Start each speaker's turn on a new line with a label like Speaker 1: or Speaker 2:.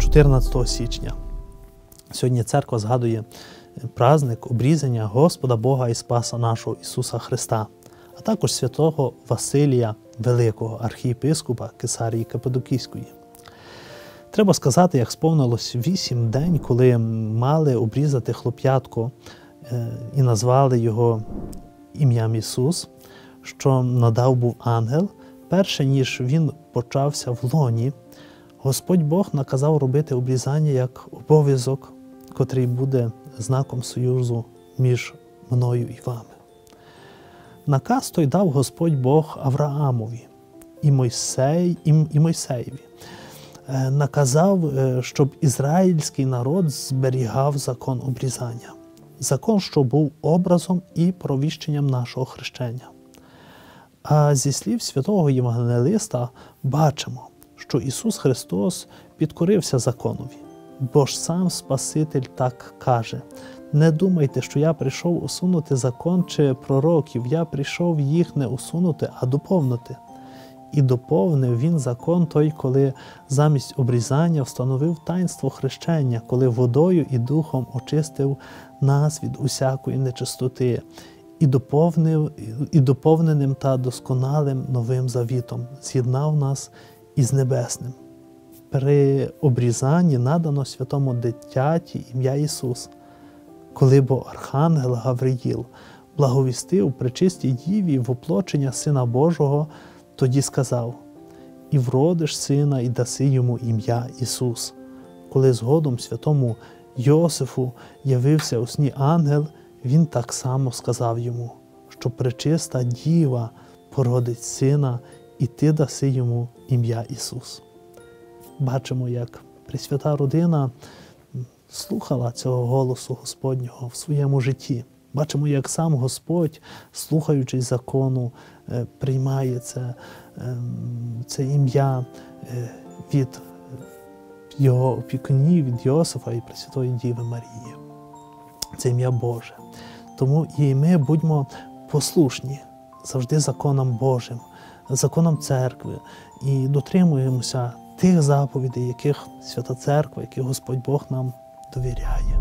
Speaker 1: 14 січня. Сьогодні церква згадує праздник обрізання Господа Бога і Спаса нашого Ісуса Христа, а також святого Василія Великого, архієпископа Кесарії Каппадокійської. Треба сказати, як сповнилось 8 день, коли мали обрізати хлоп'ятко і назвали його ім'ям Ісус, що надав був ангел, перше, ніж він почався в лоні, Господь Бог наказав робити обрізання як обов'язок, котрий буде знаком союзу між мною і вами. Наказ той дав Господь Бог Авраамові і Мойсеєві. Наказав, щоб ізраїльський народ зберігав закон обрізання. Закон, що був образом і провіщенням нашого хрещення. А зі слів святого Євангелиста бачимо, що Ісус Христос підкорився законові. Бо ж сам Спаситель так каже: «Не думайте, що я прийшов усунути закон чи пророків, я прийшов їх не усунути, а доповнити». І доповнив Він закон той, коли замість обрізання встановив таїнство хрещення, коли водою і духом очистив нас від усякої нечистоти, і доповненим та досконалим новим завітом з'єднав нас із небесним. При обрізанні надано святому дитяті ім'я Ісус, коли бо архангел Гавриїл благовістив пречистій діві воплочення Сина Божого, тоді сказав: «І вродиш сина, і даси йому ім'я Ісус». Коли згодом святому Йосифу явився у сні ангел, він так само сказав йому, що пречиста діва породить сина, і ти даси йому ім'я Ісус. Бачимо, як Пресвята Родина слухала цього голосу Господнього в своєму житті. Бачимо, як сам Господь, слухаючись закону, приймає це ім'я від його опікунів, від Йосифа і Пресвятої Діви Марії. Це ім'я Боже. Тому і ми будьмо послушні завжди законам Божим, законам церкви, і дотримуємося тих заповідей, яких Свята Церква, яких Господь Бог нам довіряє.